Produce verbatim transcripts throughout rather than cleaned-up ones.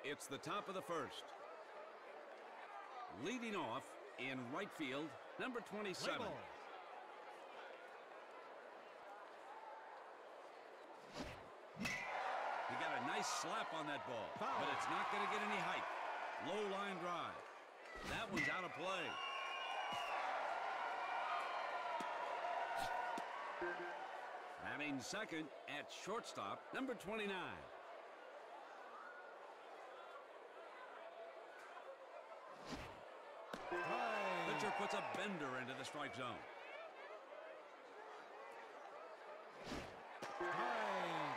It's the top of the first. Leading off in right field, number twenty-seven. Label. He got a nice slap on that ball, Foul. but it's not going to get any height. Low line drive. That one's out of play. Batting second at shortstop, number twenty-nine. Right. Pitcher puts a bender into the strike zone. Right.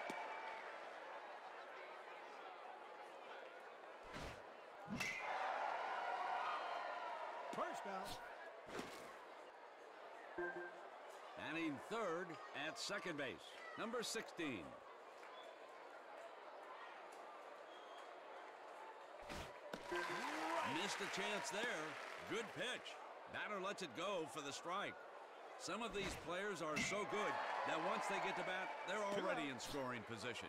First out. Batting third at second base, number sixteen. Missed a chance there. Good pitch. Batter lets it go for the strike. Some of these players are so good that once they get to bat, they're already in scoring position.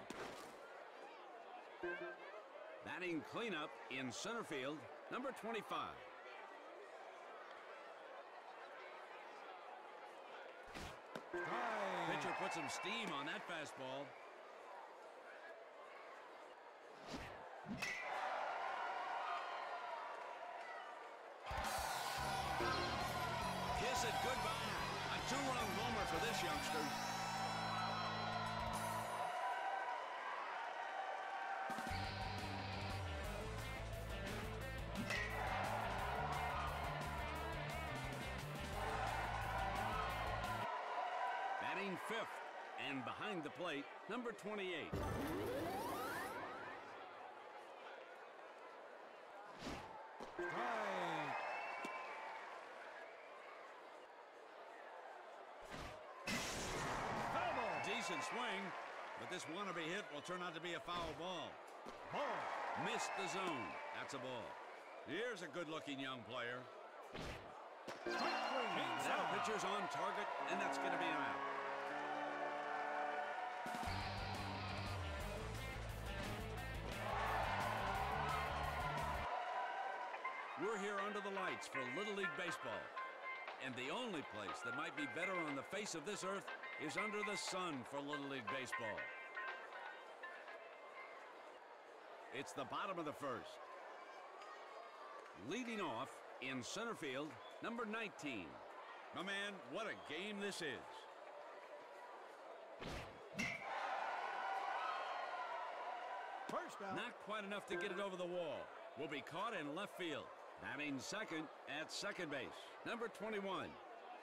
Batting cleanup in center field, number twenty-five. Right. Pitcher put some steam on that fastball. Kiss it goodbye. A two-run homer for this youngster. Batting fifth and behind the plate, number twenty-eight. Right. Foul ball. Decent swing, but this wannabe hit will turn out to be a foul ball. Ball. Missed the zone. That's a ball. Here's a good-looking young player. Strike three. That pitcher's on target, and that's going to be an out. We're here under the lights for Little League Baseball. And the only place that might be better on the face of this earth is under the sun for Little League Baseball. It's the bottom of the first. Leading off in center field, number nineteen. My man, what a game this is. First out. Not quite enough to get it over the wall. Will be caught in left field. Batting second at second base, number twenty-one.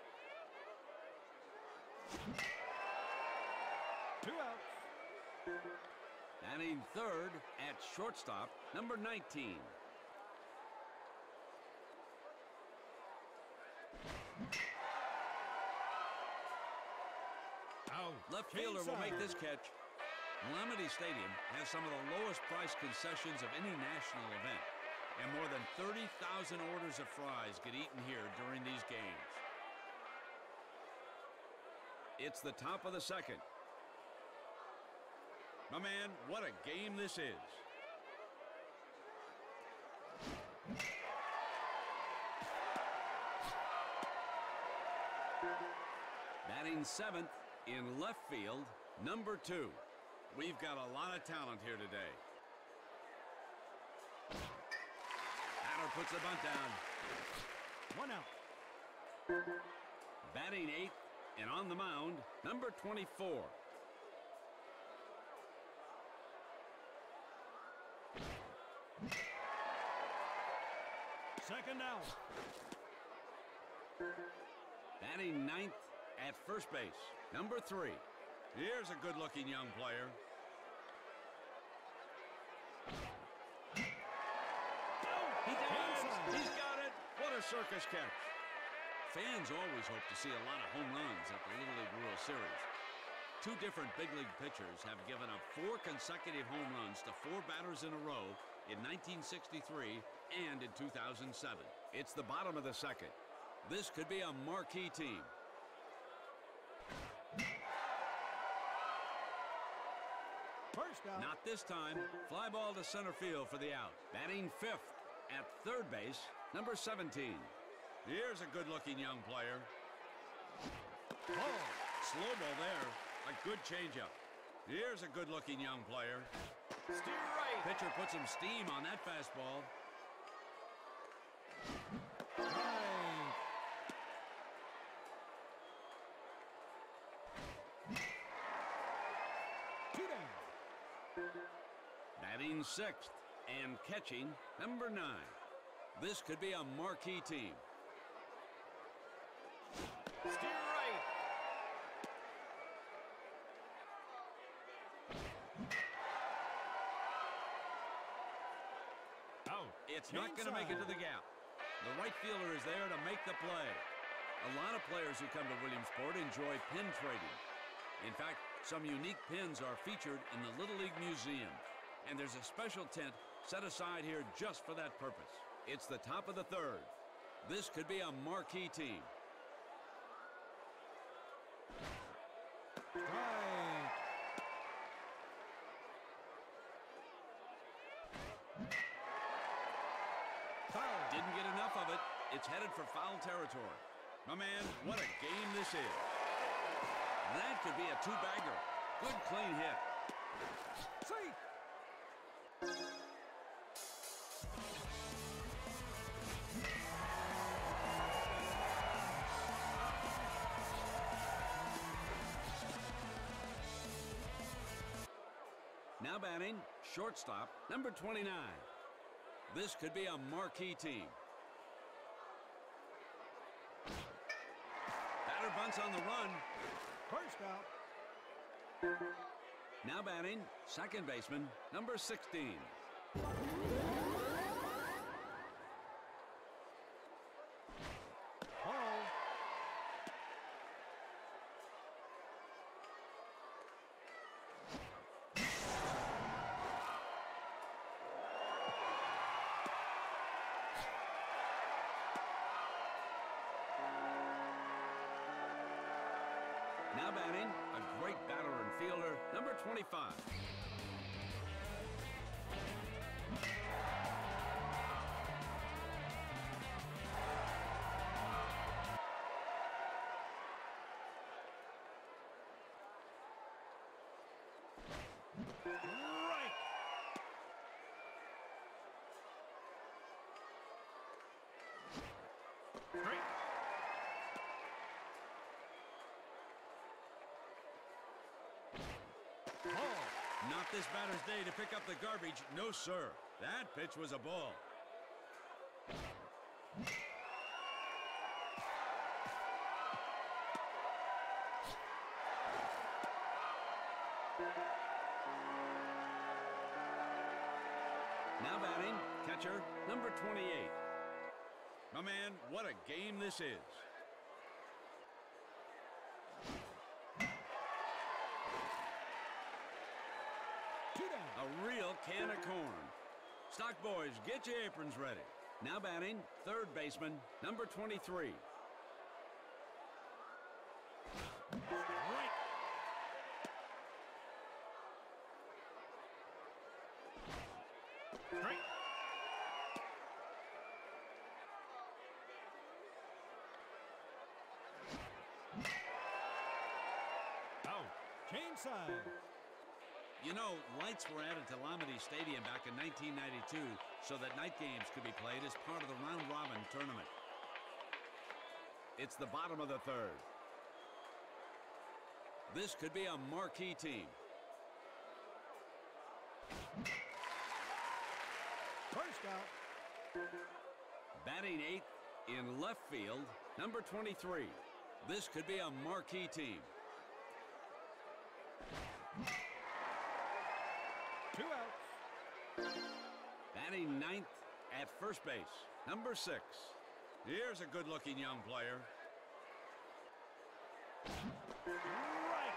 Two outs. Batting third at shortstop, number nineteen. Out. Left fielder will make this catch. Calamity Stadium has some of the lowest price concessions of any national event, and more than thirty thousand orders of fries get eaten here during these games. It's the top of the second. My man, what a game this is. Batting seventh in left field, number two. We've got a lot of talent here today. Batter puts the bunt down. One out. Batting eighth and on the mound, number twenty-four. Second out. Batting ninth at first base, number three. Here's a good-looking young player. He does! He's got it! What a circus catch. Fans always hope to see a lot of home runs at the Little League World Series. Two different big league pitchers have given up four consecutive home runs to four batters in a row in nineteen sixty-three and in two thousand seven. It's the bottom of the second. This could be a marquee team. First out. Not this time. Fly ball to center field for the out. Batting fifth at third base, number seventeen. Here's a good-looking young player. Ball. Slow ball there. A good changeup. Here's a good-looking young player. Steer right. Pitcher put some steam on that fastball. Right. Two down. Batting sixth and catching, number nine. This could be a marquee team. Steer right. Out. It's not going to make it to the gap. The right fielder is there to make the play. A lot of players who come to Williamsport enjoy pin trading. In fact, some unique pins are featured in the Little League Museum. And there's a special tent set aside here just for that purpose. It's the top of the third. This could be a marquee team. Strike. Foul. Didn't get enough of it. It's headed for foul territory. My man, what a game this is. That could be a two-bagger. Good clean hit. Safe. Now batting, shortstop, number twenty-nine. This could be a marquee team. Batter bunts on the run. First out. Now batting, second baseman, number sixteen. Ball. Now batting, a great batter and fielder, number twenty-five. Right. Straight. Ball. Not this batter's day to pick up the garbage. No, sir. That pitch was a ball. Now batting, catcher, number twenty-eight. My man, what a game this is. Two down. A real can of corn. Stock boys, get your aprons ready. Now batting, third baseman, number twenty-three. Right. Straight. Out. Change side. You know, lights were added to Lamade Stadium back in nineteen ninety-two so that night games could be played as part of the round-robin tournament. It's the bottom of the third. This could be a marquee team. First out. Batting eighth in left field, number twenty-three. This could be a marquee team. Two outs. Batting ninth at first base, number six. Here's a good-looking young player. Right.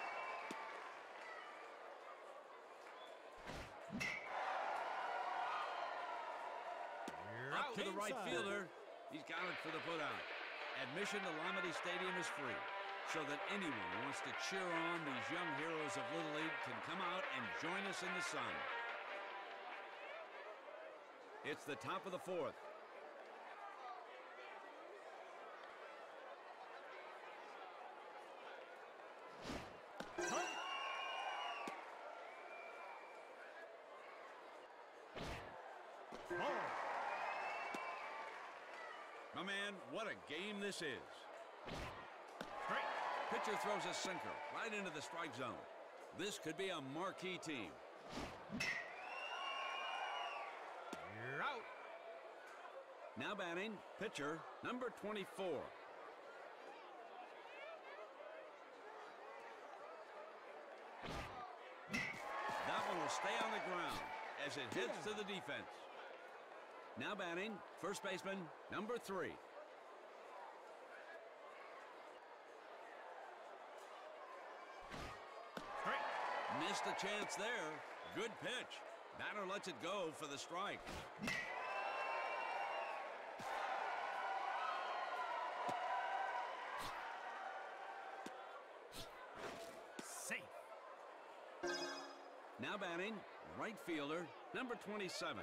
You're Up out to the right inside. fielder. He's got it for the putout. Admission to Lamade Stadium is free. so that anyone who wants to cheer on these young heroes of Little League can come out and join us in the sun. It's the top of the fourth. My man, what a game this is. Strike. Pitcher throws a sinker right into the strike zone. This could be a marquee team. You're out. Now batting, pitcher, number twenty-four. That one will stay on the ground as it hits to the defense. Now batting, first baseman, number three. Strike. Missed a chance there. Good pitch. Batter lets it go for the strike. Safe. Now batting, right fielder, number twenty-seven.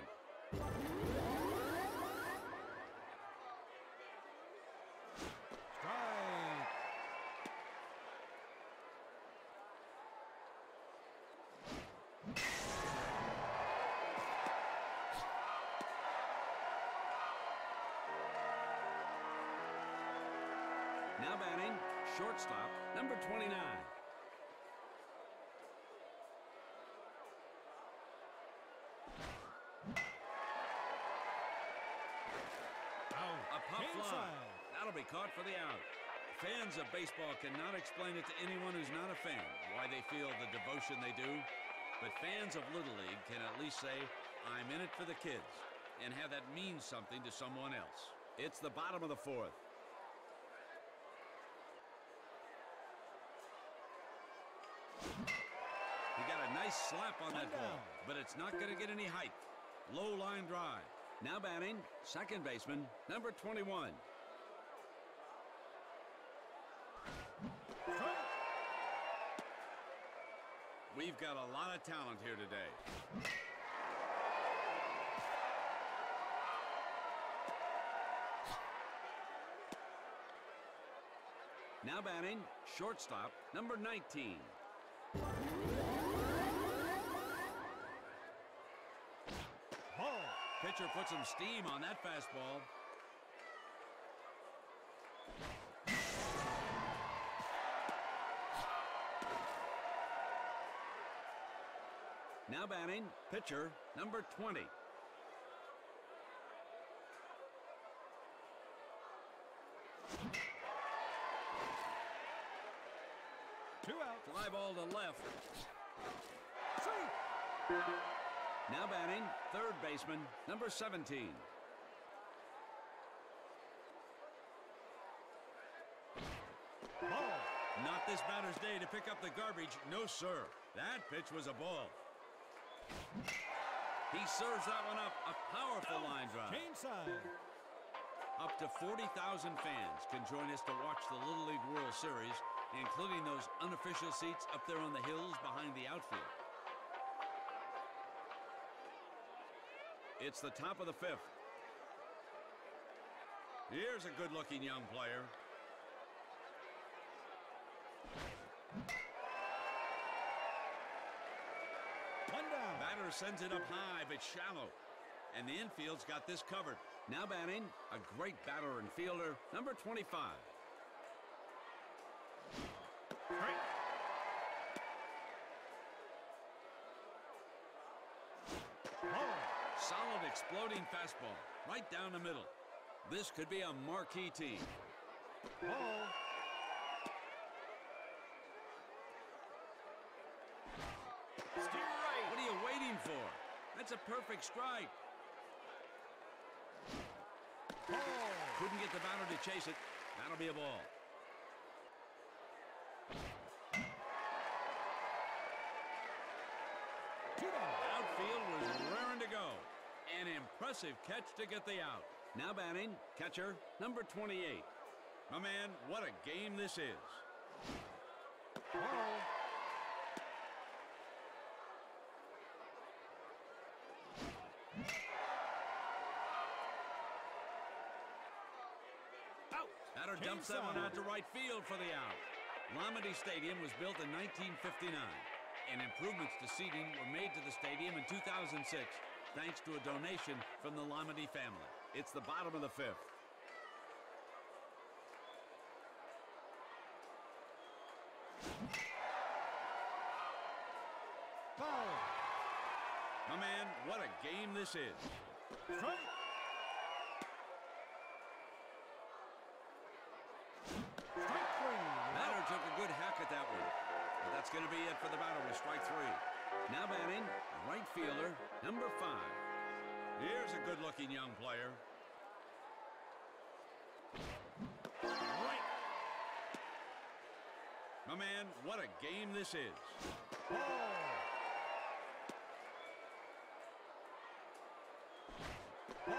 Strike. Now batting, shortstop, number twenty-nine. Out. A pop fly. Inside. That'll be caught for the out. Fans of baseball cannot explain it to anyone who's not a fan why they feel the devotion they do. But fans of Little League can at least say, I'm in it for the kids, and have that mean something to someone else. It's the bottom of the fourth. He got a nice slap on that ball, but it's not going to get any height. Low line drive. Now batting, second baseman, number twenty-one. Strike. We've got a lot of talent here today. Now batting, shortstop, number nineteen. Ball. Pitcher put some steam on that fastball. Now batting, pitcher, number twenty. Two out. Fly ball to left. Safe. Now batting, third baseman, number seventeen. Ball. Not this batter's day to pick up the garbage. No, sir. That pitch was a ball. He serves that one up. A powerful line drive. Game side. Up to forty thousand fans can join us to watch the Little League World Series, including those unofficial seats up there on the hills behind the outfield. It's the top of the fifth. Here's a good-looking young player. One down. Batter sends it up high, but shallow. And the infield's got this covered. Now batting, a great batter and fielder, number twenty-five. Strike. Ball. Solid exploding fastball, right down the middle. This could be a marquee team. Ball. Steer right. What are you waiting for? That's a perfect strike. Ball. Couldn't get the batter to chase it. That'll be a ball. Two down. Outfield was raring to go. An impressive catch to get the out. Now batting, catcher, number twenty-eight. My man, what a game this is. Ball. Out. Batter dumps that one out to right field for the out. Lamade Stadium was built in nineteen fifty-nine, and improvements to seating were made to the stadium in two thousand six, thanks to a donation from the Lamade family. It's the bottom of the fifth. Foul. My man, what a game this is. Strike. Strike three. Batter took a good hack at that one, but that's going to be it for the batter with strike three. Now batting, right fielder, number five. Here's a good-looking young player. Right. My man, what a game this is. Ball. Ball.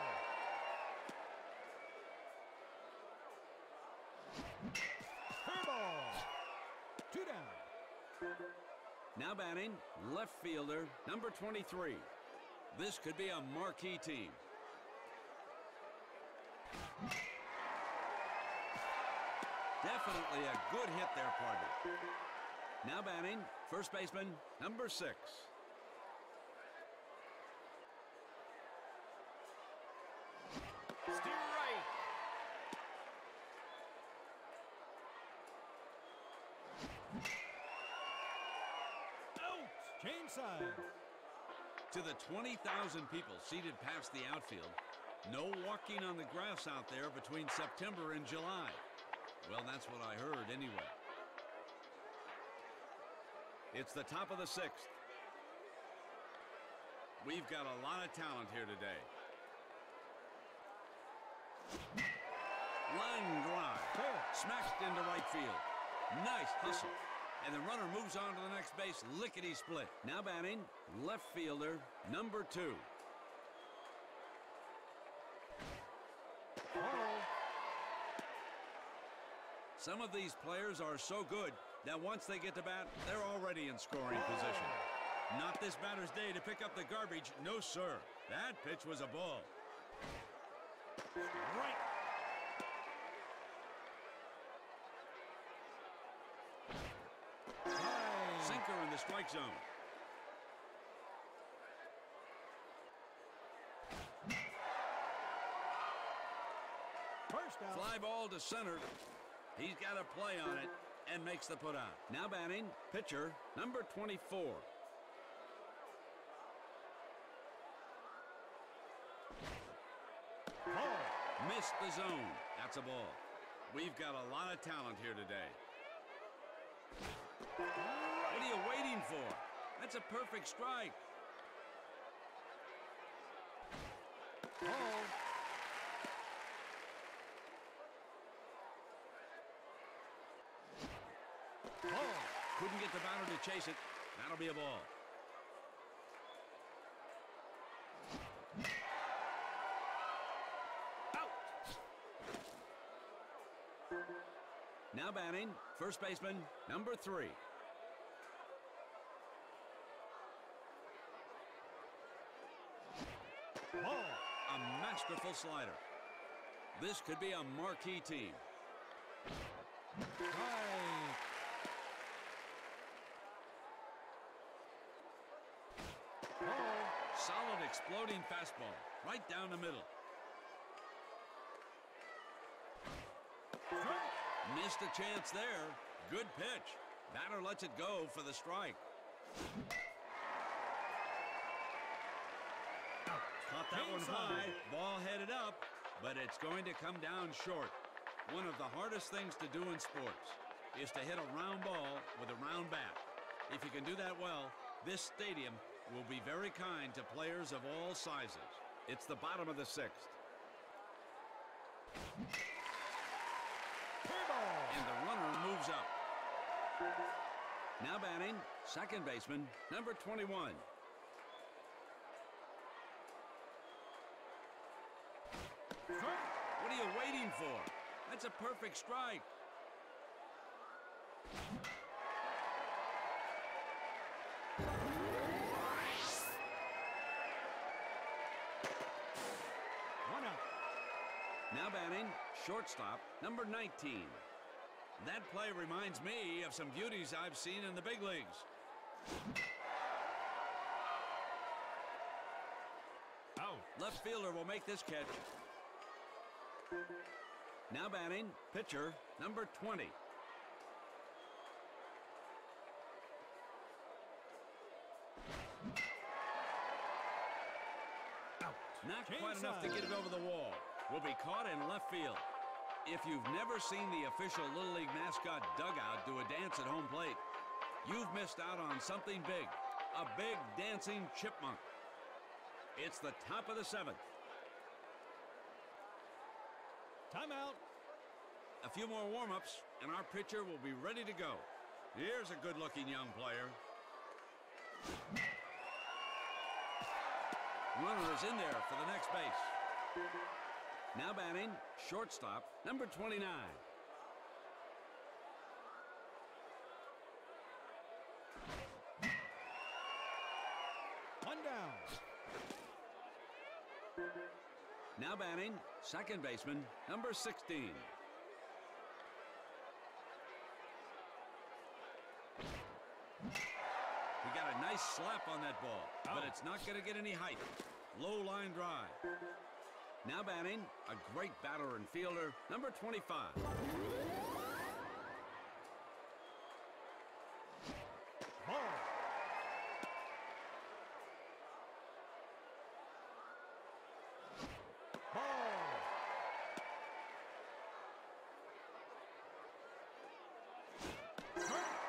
Fair ball. Two down. Now batting, left fielder, number twenty-three. This could be a marquee team. Definitely a good hit there, partner. Now batting, first baseman, number six. Steer right. Out. Change side. To the twenty thousand people seated past the outfield, no walking on the grass out there between September and July. Well, that's what I heard anyway. It's the top of the sixth. We've got a lot of talent here today. Line drive. Fair. Smashed into right field. Nice hustle. And the runner moves on to the next base, lickety-split. Now batting, left fielder, number two. Ball. Some of these players are so good that once they get to bat, they're already in scoring position. Not this batter's day to pick up the garbage. No, sir. That pitch was a ball. Right. High. Sinker in the strike zone. First out. Fly ball to center. He's got a play on it and makes the put out. Now batting, pitcher, number twenty-four. Ball. Missed the zone. That's a ball. We've got a lot of talent here today. What are you waiting for? That's a perfect strike. Ball. Ball. Couldn't get the batter to chase it. That'll be a ball. Out. Now batting, first baseman, number three. Ball. A masterful slider. This could be a marquee team. Right. Ball. Solid exploding fastball. Right down the middle. Strike. Missed a chance there. Good pitch. Batter lets it go for the strike. Caught that one high. Ball headed up, but it's going to come down short. One of the hardest things to do in sports is to hit a round ball with a round bat. If you can do that well, this stadium will be very kind to players of all sizes. It's the bottom of the sixth. Fair ball. And the runner moves up. Now batting, second baseman, number twenty-one. Strike. What are you waiting for? That's a perfect strike. One out. Now batting, shortstop, number nineteen. That play reminds me of some beauties I've seen in the big leagues. Out. Left fielder will make this catch. Now batting, pitcher, number twenty. Out. Not Change quite enough to side. get it over the wall. Will be caught in left field. If you've never seen the official Little League mascot dugout do a dance at home plate, you've missed out on something big. A big dancing chipmunk. It's the top of the seventh. Timeout. A few more warm-ups, and our pitcher will be ready to go. Here's a good-looking young player. Runner is in there for the next base. Now batting, shortstop, number twenty-nine. One down. Now batting, second baseman, number sixteen. He got a nice slap on that ball, but it's not going to get any height. Low line drive. Now batting, a great batter and fielder, number twenty-five. Ball. Ball. Strike.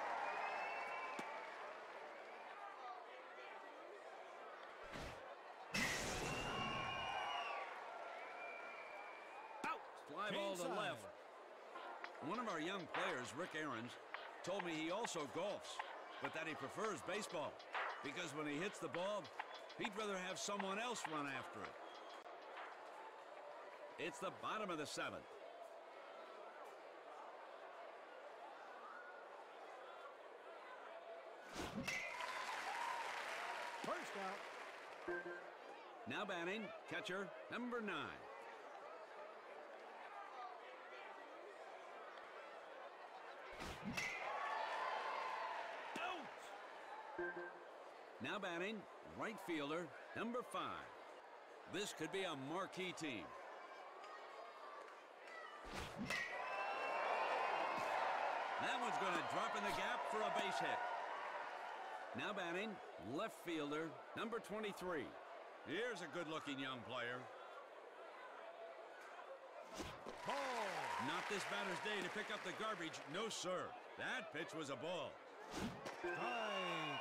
Fly ball to Inside. left. One of our young players, Rick Aarons, told me he also golfs, but that he prefers baseball because when he hits the ball, he'd rather have someone else run after it. It's the bottom of the seventh. First out. Now batting, catcher, number nine. Out. Now batting, right fielder, number five. This could be a marquee team. That one's going to drop in the gap for a base hit. Now batting, left fielder, number twenty-three. Here's a good-looking young player. Ball. Not this batter's day to pick up the garbage. No, sir. That pitch was a ball. Strike.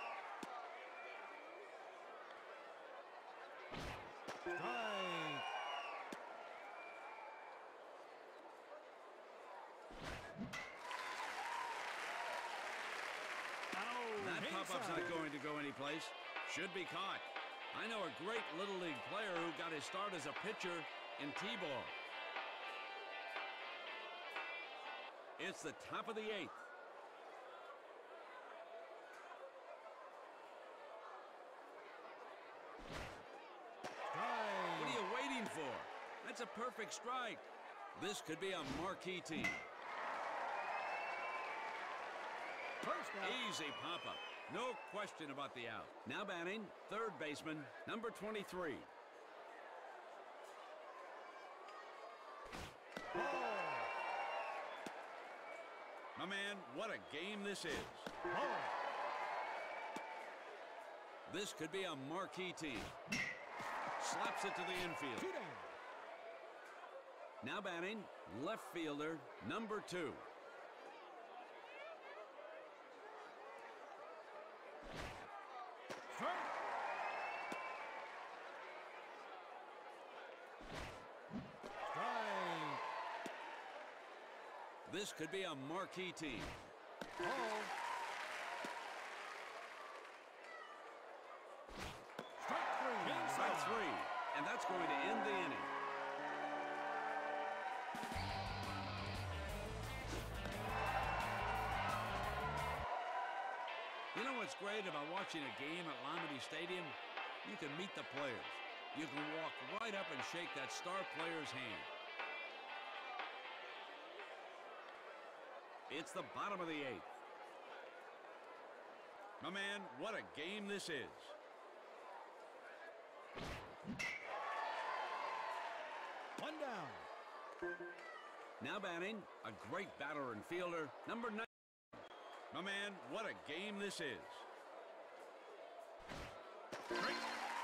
Strike. That pop-up's not going to go anyplace. Should be caught. I know a great Little League player who got his start as a pitcher in T-ball. It's the top of the eighth. Strike. What are you waiting for? That's a perfect strike. This could be a marquee team. First out. Easy pop-up. No question about the out. Now batting, third baseman, number twenty-three. Ball. My man, what a game this is. Ball. This could be a marquee team. Slaps it to the infield. Two down. Now batting, left fielder, number two. Strike. Strike. This could be a marquee team. Ball. Strike three. Strike three, and that's going to end the inning. You know what's great about watching a game at Lamade Stadium? You can meet the players. You can walk right up and shake that star player's hand. It's the bottom of the eighth. My man, what a game this is. One down. Now batting, a great batter and fielder, number nine. My man, what a game this is. Strike.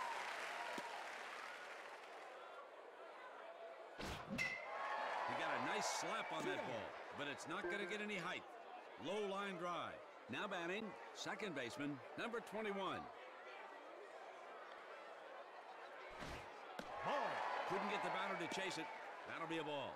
He got a nice slap on that ball, but it's not going to get any height. Low line drive. Now batting, second baseman, number twenty-one. Ball. Couldn't get the batter to chase it. That'll be a ball.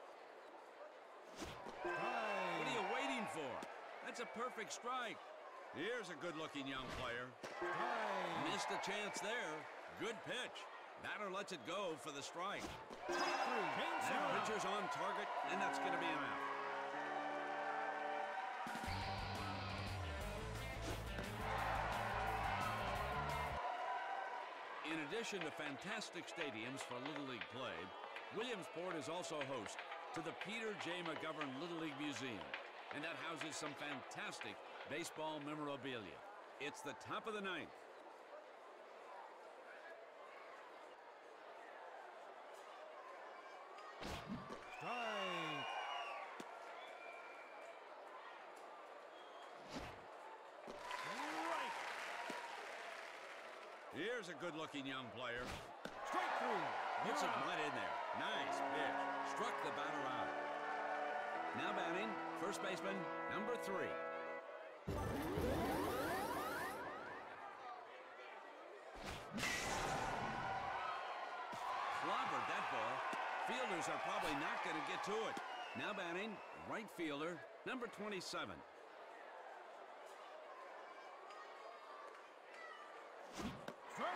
Strike. What are you waiting for? That's a perfect strike. Here's a good-looking young player. Strike. Missed a chance there. Good pitch. Batter lets it go for the strike. Strike three. Game That set. pitcher's on target, and that's going to be an out. In addition to fantastic stadiums for Little League play, Williamsport is also host to the Peter J. McGovern Little League Museum, and that houses some fantastic baseball memorabilia. It's the top of the ninth. Strike. Right. Here's a good-looking young player. Strike three. Hits it You're out. right in there. Nice pitch. Struck the batter out. Now batting, first baseman, number three. Clobbered that ball. Fielders are probably not going to get to it. Now batting, right fielder, number twenty-seven. Strike.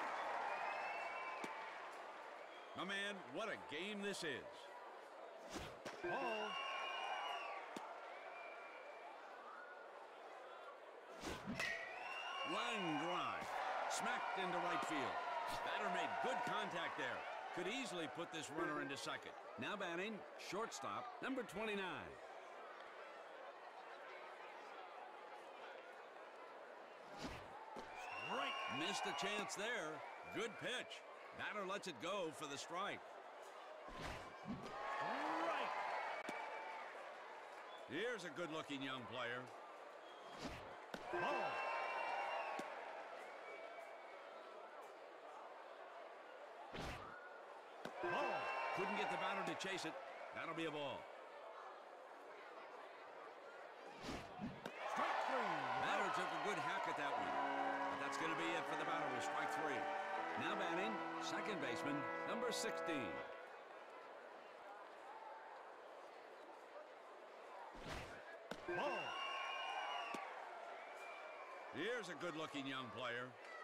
My man, what a game this is. Ball. Line drive. Smacked into right field. Batter made good contact there. Could easily put this runner into second. Now batting, shortstop, number twenty-nine. Right. Missed a chance there. Good pitch. Batter lets it go for the strike. Right. Here's a good-looking young player. Ball. Ball. Couldn't get the batter to chase it. That'll be a ball. Strike three. Batter took a good hack at that one. But that's going to be it for the batter with strike three. Now batting, second baseman, number sixteen. Ball. Here's a good-looking young player.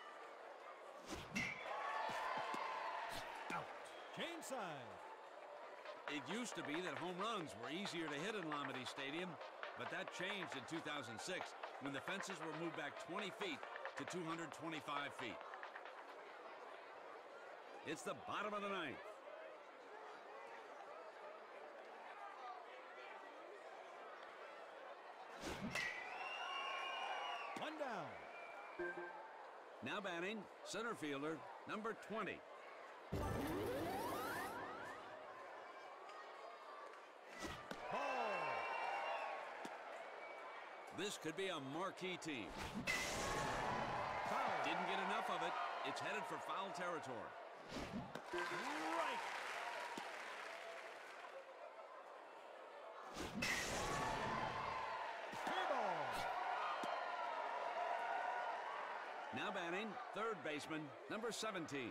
Out. Change side. It used to be that home runs were easier to hit in Lamade Stadium, but that changed in two thousand six when the fences were moved back twenty feet to two hundred twenty-five feet. It's the bottom of the ninth. One down. Now batting, center fielder, number twenty. Ball. This could be a marquee team. Foul. Didn't get enough of it. It's headed for foul territory. Right. Fair ball. Now batting, third baseman, number seventeen.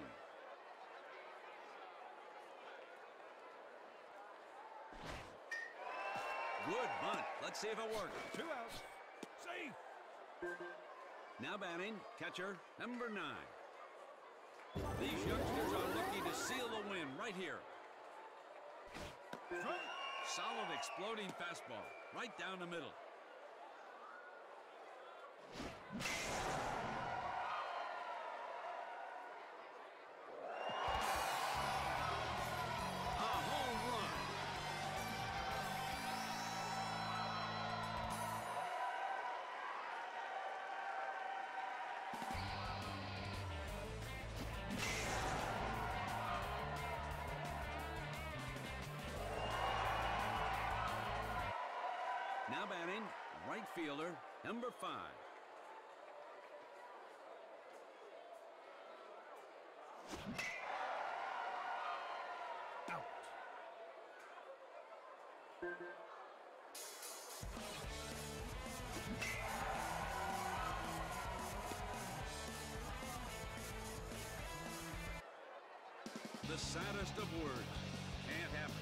Good bunt. Let's see if it works. Two outs. Safe. Now batting, catcher, number nine. These youngsters are looking to seal the win right here. Strike. Solid exploding fastball, right down the middle. A home run. Now batting, right fielder, number five. Out. The saddest of words. Can't happen.